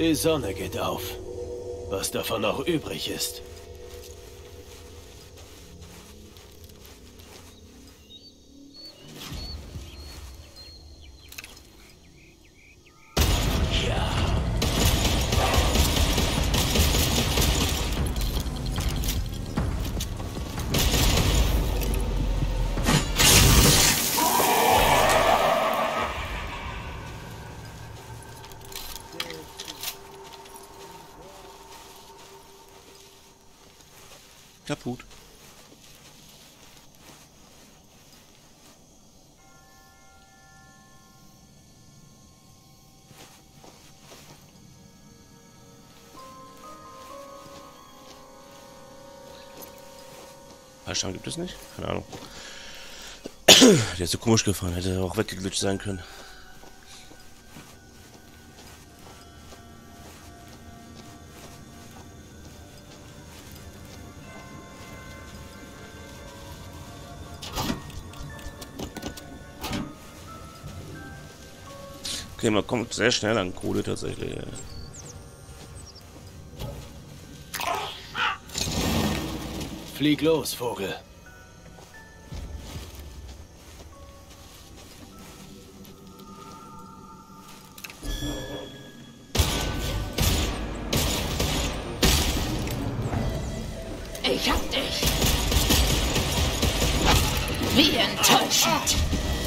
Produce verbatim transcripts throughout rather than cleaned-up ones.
Die Sonne geht auf. Was davon noch übrig ist. Kaputt. Fallschirm gibt es nicht? Keine Ahnung. Der ist so komisch gefahren, hätte auch weggeglitscht sein können. Okay, man kommt sehr schnell an Kohle tatsächlich. Flieg los, Vogel. Ich hab dich. Wie enttäuschend.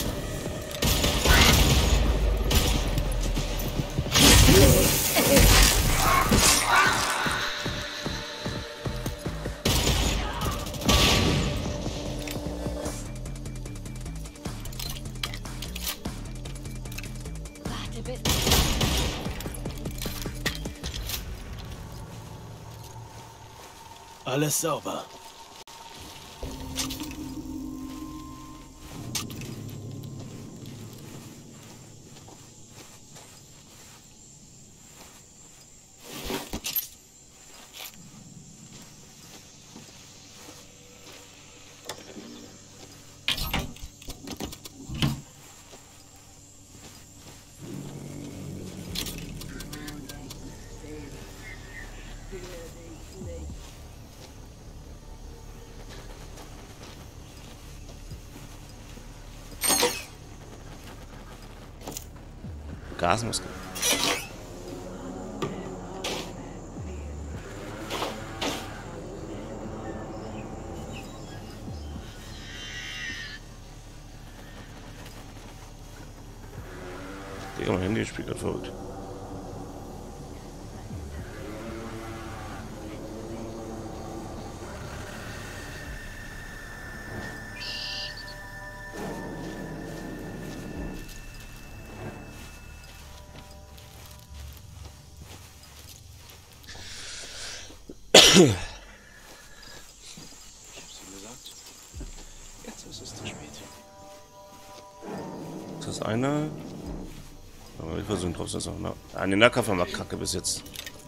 Warte bitte. Alles sauber. Gasmaske. Digga, mein Handy spielt gerade verrückt. Ich hab's ihm gesagt. Jetzt ist es zu spät. Ist das einer? Aber ich versuche trotzdem noch. Ne? Ah, den Nahkampf war kacke bis jetzt.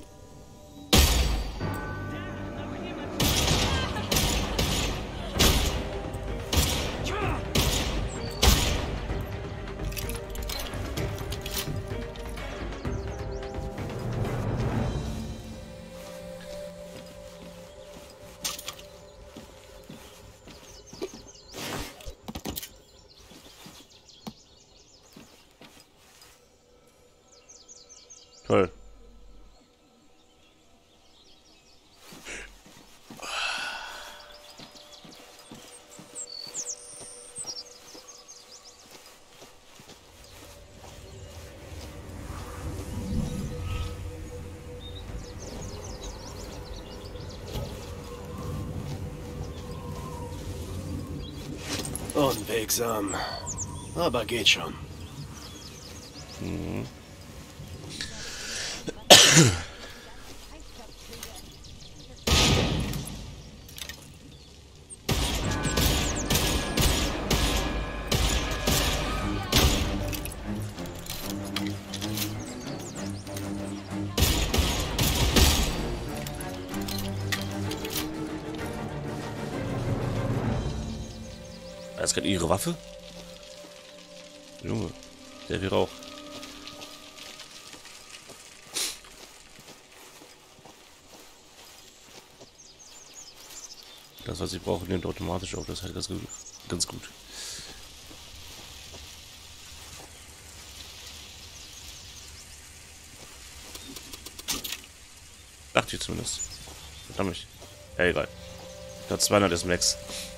Toll. Unwegsam. Aber geht schon. Mhm. Das ist gerade ihre Waffe? Junge, sehr viel Rauch. Das, was ich brauche, nimmt automatisch auf. Das ist halt ganz gut. Ganz gut. Dachte ich zumindest. Verdammt. Ja, egal. Ich glaube, zweihundert ist Max.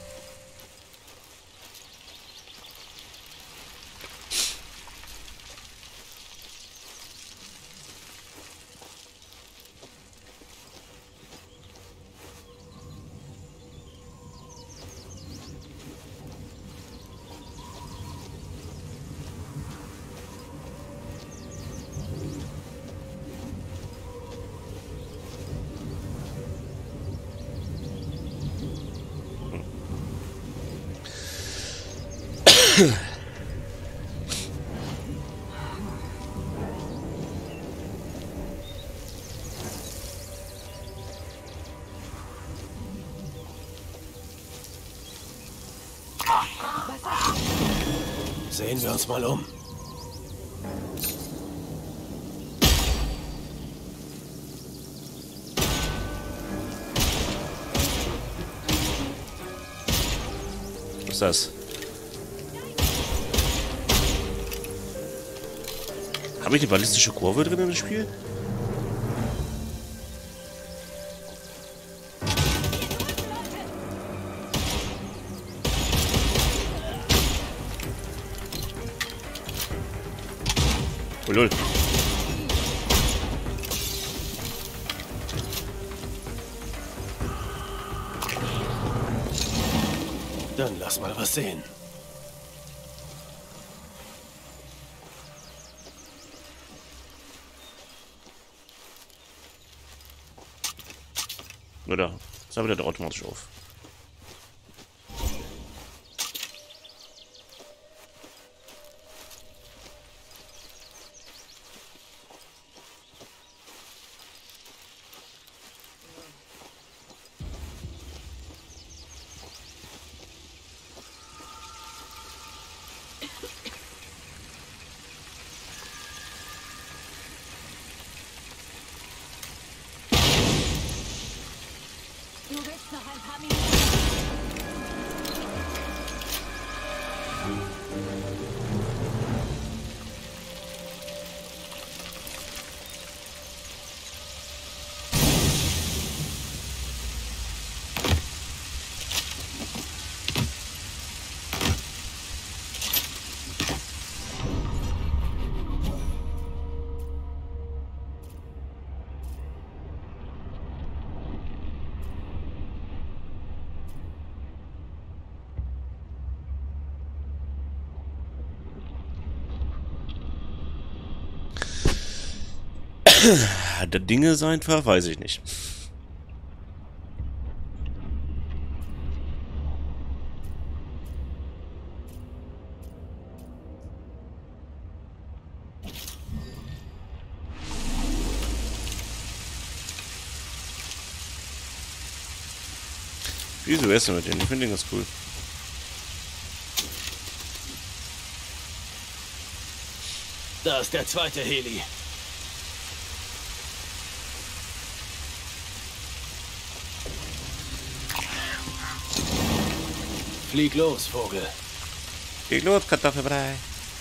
Sehen wir uns mal um. Was ist das? Habe ich die ballistische Kurve drin im Spiel? Oh, lol. Dann lass mal was sehen. Oder? Das habe ich da automatisch auf. Du willst noch ein paar Minuten. Der Ding ist einfach, weiß ich nicht. Wieso wär's denn mit denen? Ich finde den ganz cool. Da ist der zweite Heli. Flieg los, Vogel. Flieg los, Kartoffelbrei.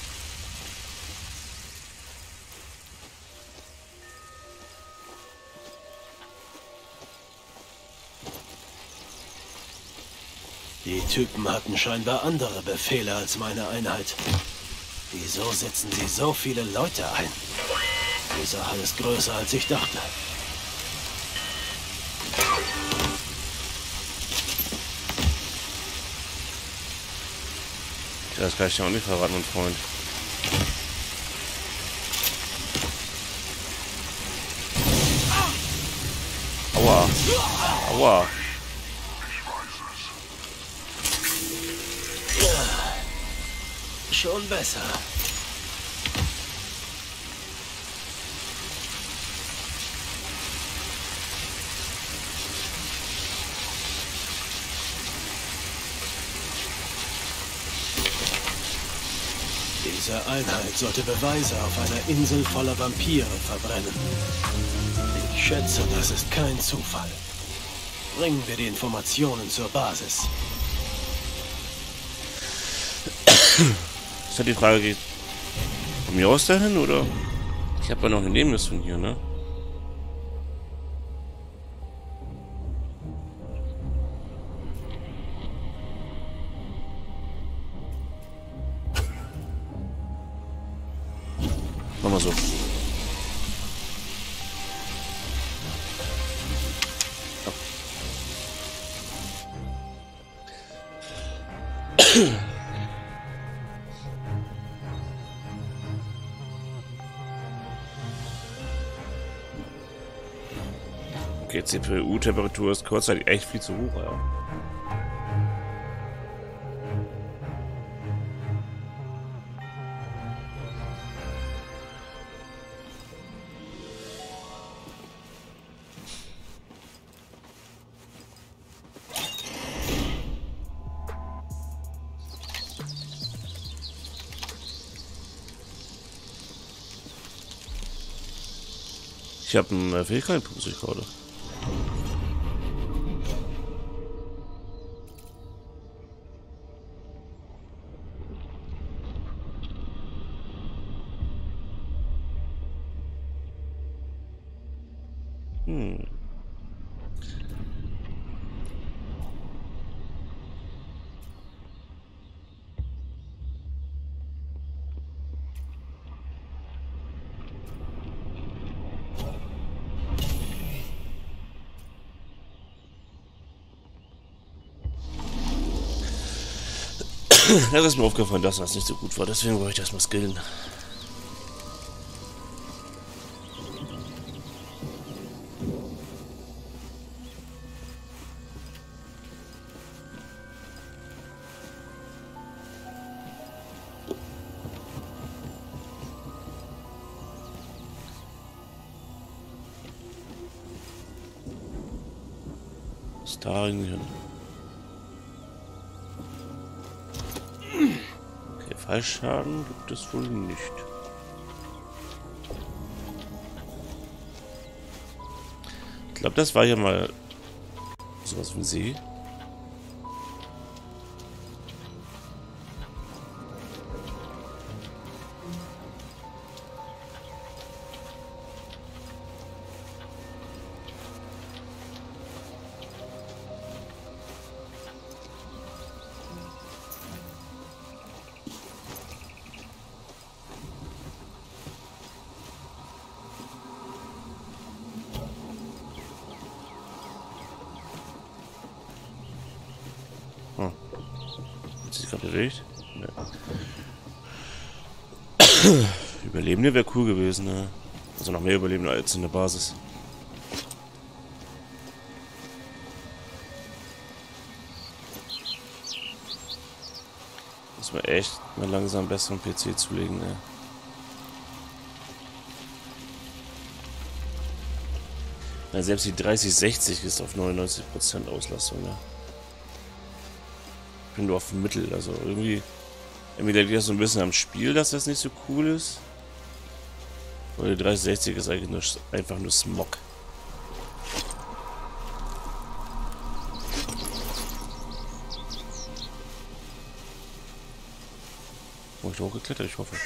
Die Typen hatten scheinbar andere Befehle als meine Einheit. Wieso setzen sie so viele Leute ein? Die Sache ist größer, als ich dachte. Das kann ich dir auch nicht verraten, mein Freund. Aua. Aua. Schon besser. Diese Einheit sollte Beweise auf einer Insel voller Vampire verbrennen. Ich schätze, das ist kein Zufall. Bringen wir die Informationen zur Basis. Ist halt die Frage, geht von mir aus dahin, oder? Ich habe ja noch eine Nebenmission hier, ne? Machen wir so. Okay, C P U-Temperatur ist kurzzeitig echt viel zu hoch, ja. Ich habe einen äh, Fähigkeitenpunkt, ich gerade. Hm. Da ist mir aufgefallen, dass das nicht so gut war, deswegen wollte ich das mal skillen. Was da hin? Okay, Fallschaden gibt es wohl nicht. Ich glaube, das war hier mal sowas wie ein See. Hm. Hat sich gerade bewegt? Nee. Überlebende wäre cool gewesen, ne? Also noch mehr Überlebende als in der Basis. Muss man echt mal langsam besseren P C zulegen, ne? Ja, selbst die dreißig sechzig ist auf neunundneunzig Prozent Auslastung, ne? Ich bin nur auf Mittel, also irgendwie entweder liegt das so ein bisschen am Spiel, dass das nicht so cool ist, oder die dreißig sechzig ist eigentlich nur, einfach nur Smog. Oh, ich bin hochgeklettert, ich hoffe.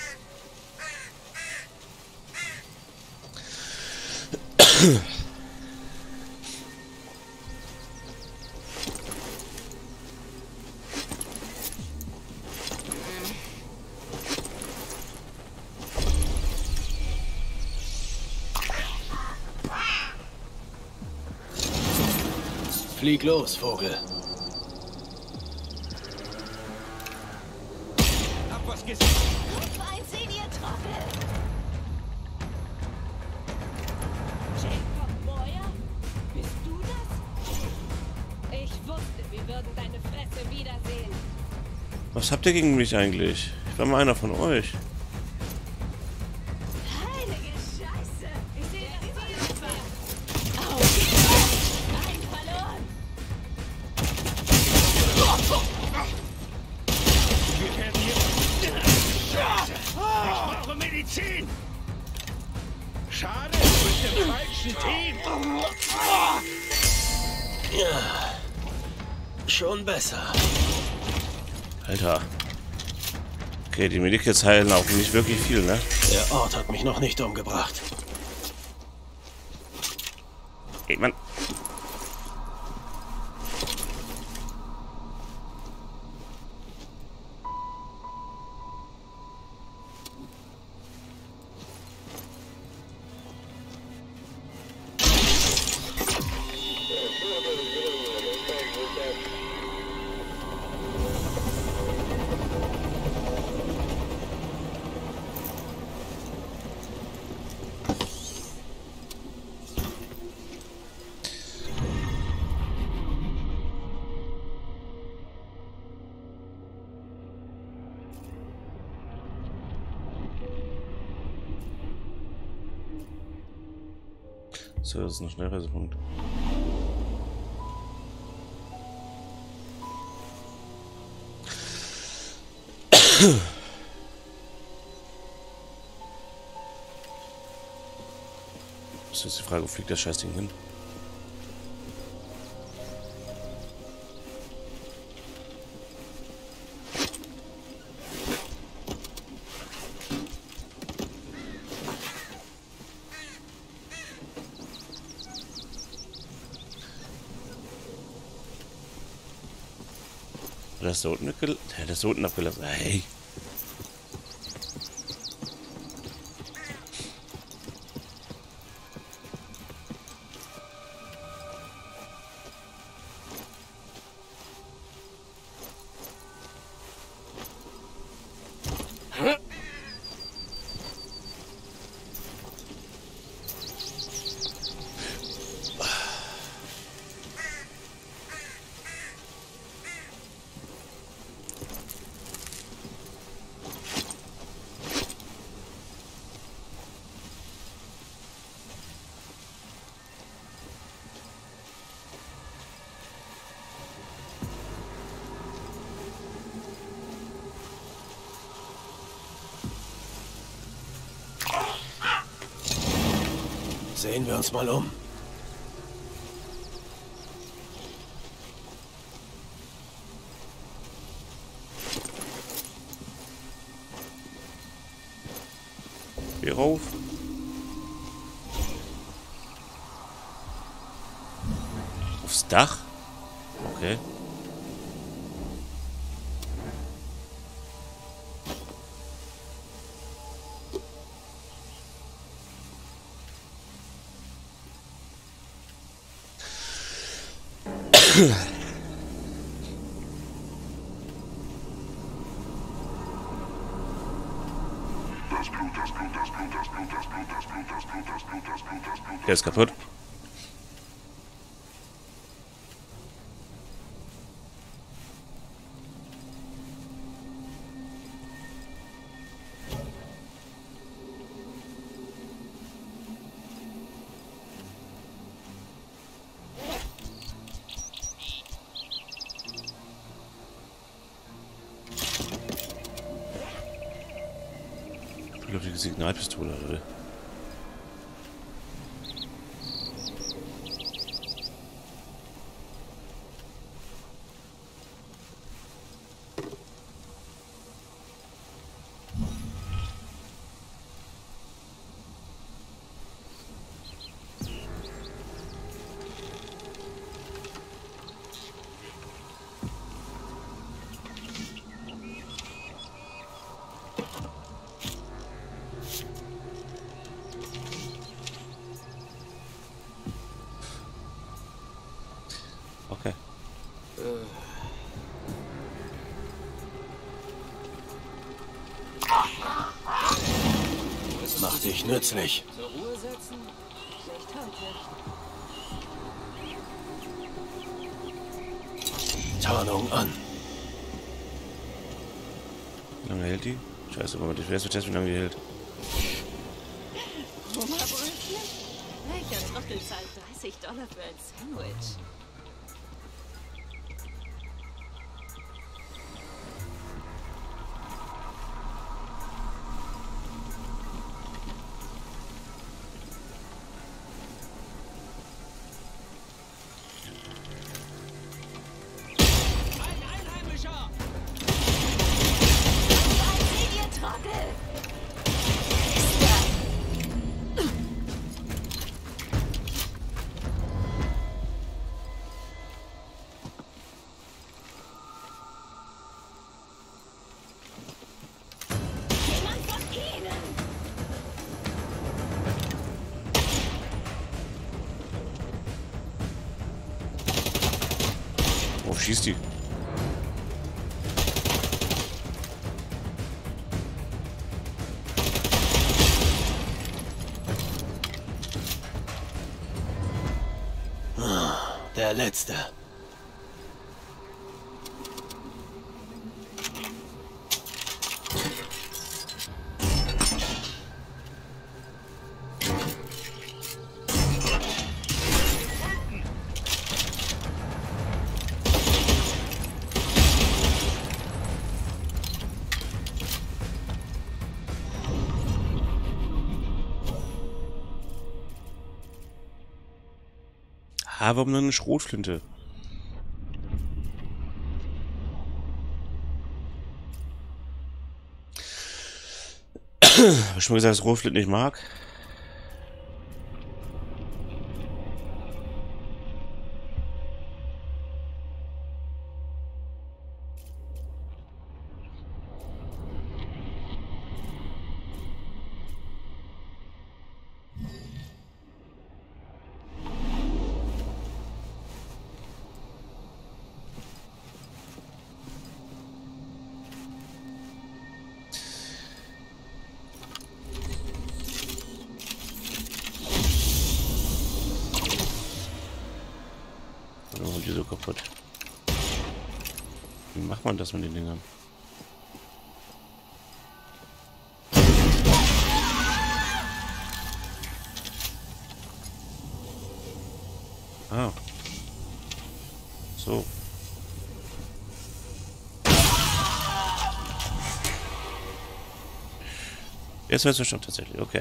Flieg los, Vogel. Hab was gesehen. Einsehen, ihr Trottel! Jacob Moyer? Bist du das? Ich wusste, wir würden deine Fresse wiedersehen. Was habt ihr gegen mich eigentlich? Ich war mal einer von euch. Heilige Scheiße! Ich sehe das Ziel. Au! Ein verloren! Wir werden hier... Ich brauche Medizin! Schade, du bist im falschen Team! Ja, schon besser. Alter. Okay, die Medikits heilen auch nicht wirklich viel, ne? Der Ort hat mich noch nicht umgebracht. Ey, Mann. So, das ist ein Schnellreisepunkt. Das ist jetzt die Frage, wo fliegt das Scheißding hin? Das ist da unten abgelassen. Ja, das ist da unten abgelassen. Hey. Sehen wir uns mal um. Hier rauf. Aufs Dach? Okay. Der ist kaputt. Ich glaube, die Signalpistole, oder? Okay. Mach dich nützlich. Zur Ruhe setzen? Nicht heute. Tarnung an. Wie lange hält die? Scheiße, Moment, ich will erst mal testen, wie lange die hält. Hummerbrötchen? Welcher Trottel zahlt dreißig Dollar für ein Sandwich? Wo schießt die? Der letzte. Ah, warum nur eine Schrotflinte? Hab ich schon mal gesagt, dass Schrotflinten nicht mag? Oh, die so kaputt. Wie macht man das mit den Dingern? Ah. So. Jetzt hörst du schon tatsächlich, okay.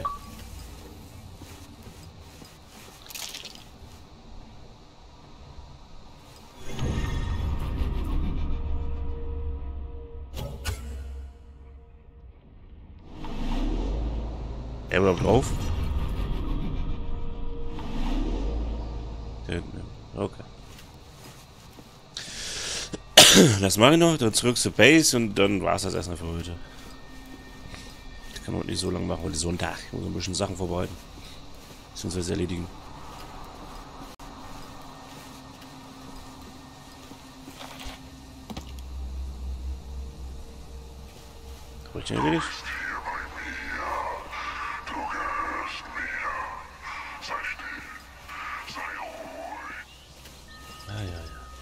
Er überhaupt drauf? Okay. Das mache ich noch, dann zurück zur Base und dann war es das erstmal für heute. Das kann man nicht so lange machen, heute ist Sonntag. Ich muss ein bisschen Sachen vorbereiten. Beziehungsweise erledigen. Habe ich den erledigt? Ah, ja, ja.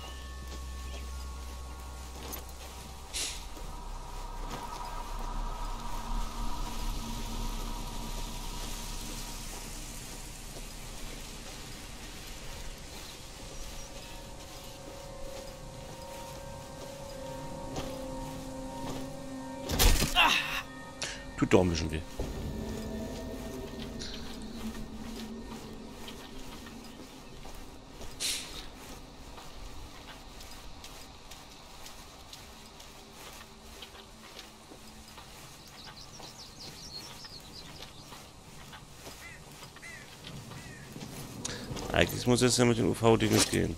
Tut doch ein bisschen weh. Eigentlich muss es ja mit den U V-Dingen gehen.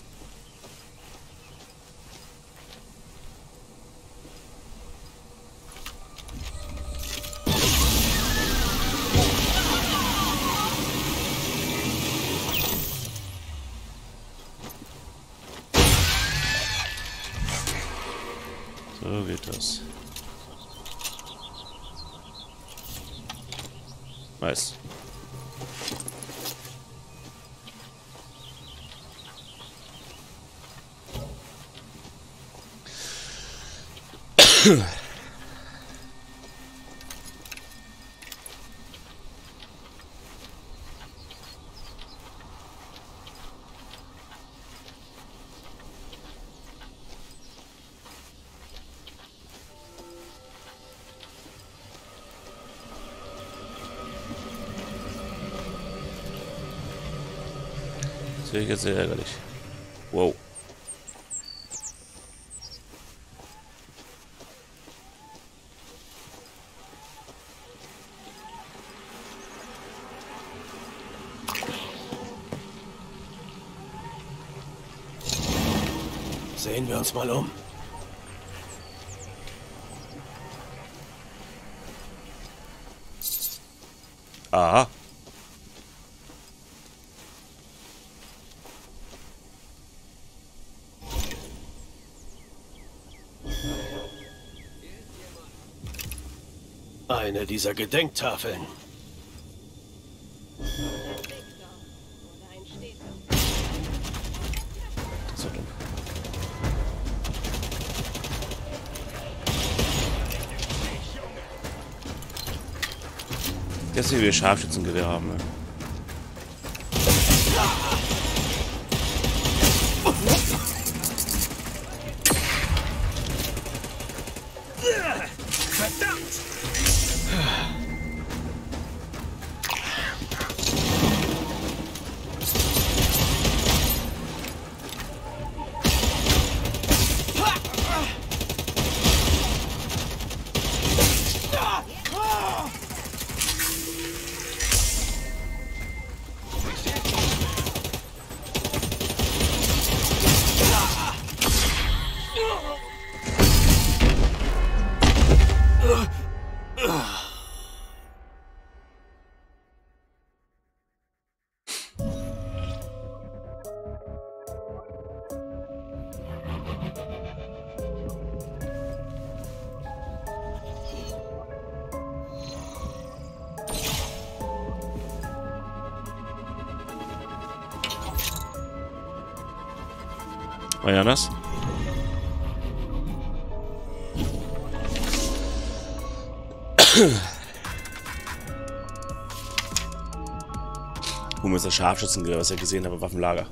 So geht das. Nice. Das wäre jetzt sehr ärgerlich. Wow. Sehen wir uns mal um. Aha. Eine dieser Gedenktafeln. Victor oder ein Städter. Das ist ja dumm. Deswegen wir Scharfschützengewehr haben, ne? Verdammt! War ja das? Wo ist das Scharfschützengewehr, was ich gesehen habe, Waffenlager.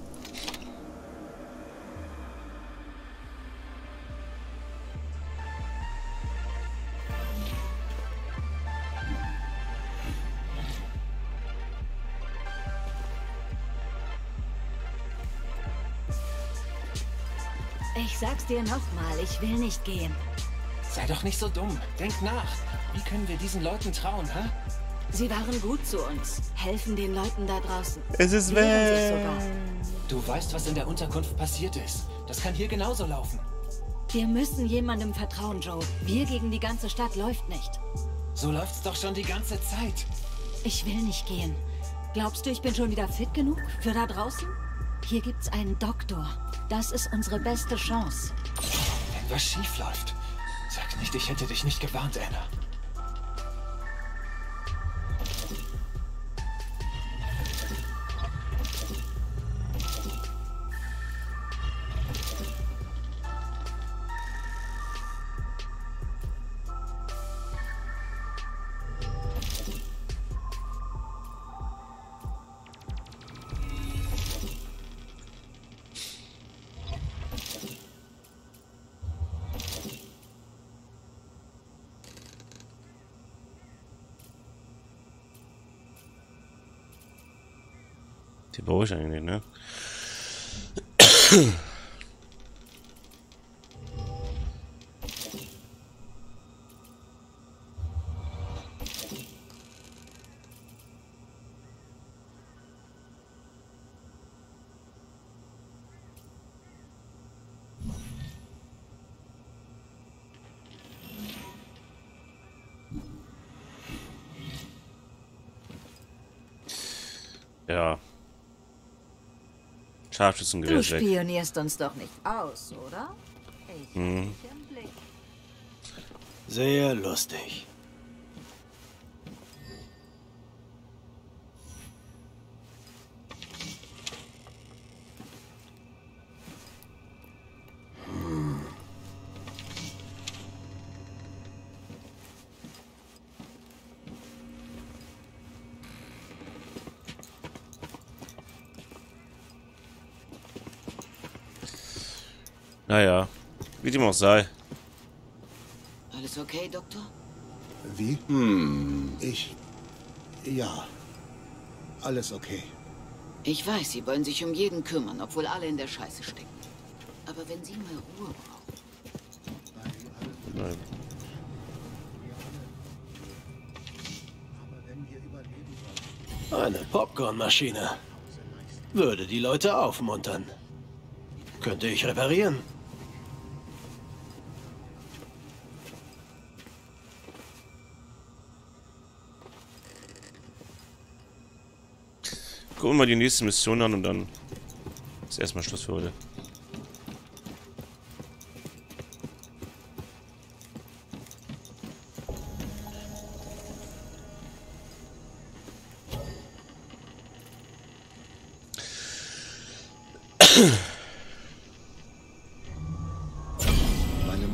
Ich sag's dir nochmal, ich will nicht gehen. Sei doch nicht so dumm. Denk nach. Wie können wir diesen Leuten trauen, hä? Sie waren gut zu uns, helfen den Leuten da draußen. Es ist Wehren sich sogar. Du weißt, was in der Unterkunft passiert ist. Das kann hier genauso laufen. Wir müssen jemandem vertrauen, Joe. Wir gegen die ganze Stadt läuft nicht. So läuft's doch schon die ganze Zeit. Ich will nicht gehen. Glaubst du, ich bin schon wieder fit genug für da draußen? Hier gibt's einen Doktor. Das ist unsere beste Chance. Wenn was schief läuft, sag nicht, ich hätte dich nicht gewarnt, Anna. Die brauche ich eigentlich, ne? Ja. Scharfschützengewehr Du ist weg. spionierst uns doch nicht aus, oder? Ich Hm. hab dich im Blick. Sehr lustig. Naja, wie dem auch sei. Alles okay, Doktor? Wie? Hm, ich... Ja. Alles okay. Ich weiß, Sie wollen sich um jeden kümmern, obwohl alle in der Scheiße stecken. Aber wenn Sie mal Ruhe brauchen... Nein. Eine Popcornmaschine. Würde die Leute aufmuntern. Könnte ich reparieren. Gucken wir mal die nächste Mission an und dann ist erstmal Schluss für heute.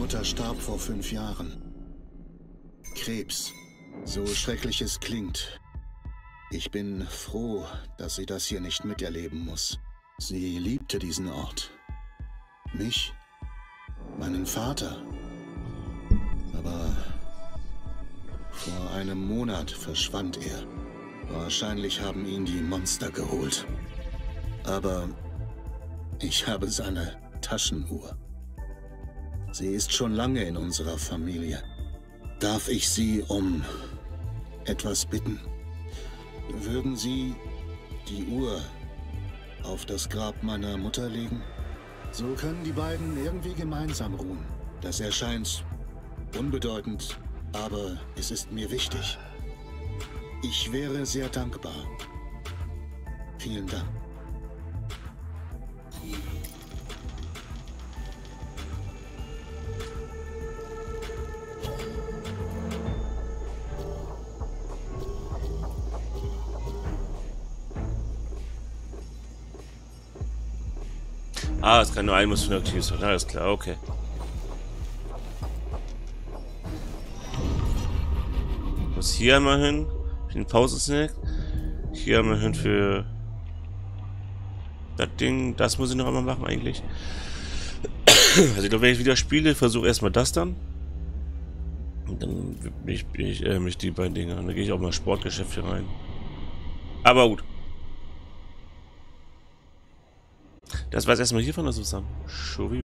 Mutter starb vor fünf Jahren. Krebs. So schrecklich es klingt. Ich bin froh, dass sie das hier nicht miterleben muss. Sie liebte diesen Ort. Mich, meinen Vater. Aber vor einem Monat verschwand er. Wahrscheinlich haben ihn die Monster geholt. Aber ich habe seine Taschenuhr. Sie ist schon lange in unserer Familie. Darf ich Sie um etwas bitten? Würden Sie die Uhr auf das Grab meiner Mutter legen? So können die beiden irgendwie gemeinsam ruhen. Das erscheint unbedeutend, aber es ist mir wichtig. Ich wäre sehr dankbar. Vielen Dank. Ah, es kann nur ein Mission aktiv sein. Alles klar, okay. Was hier einmal hin? Für den Pausensnack. Hier einmal hin für das Ding. Das muss ich noch einmal machen eigentlich. Also ich glaube, wenn ich wieder spiele, versuche erstmal das dann. Und dann bin ich, bin ich äh, mich die beiden Dinge an. Dann gehe ich auch mal Sportgeschäft hier rein. Aber gut. Das war es erstmal hiervon, also zusammen. Show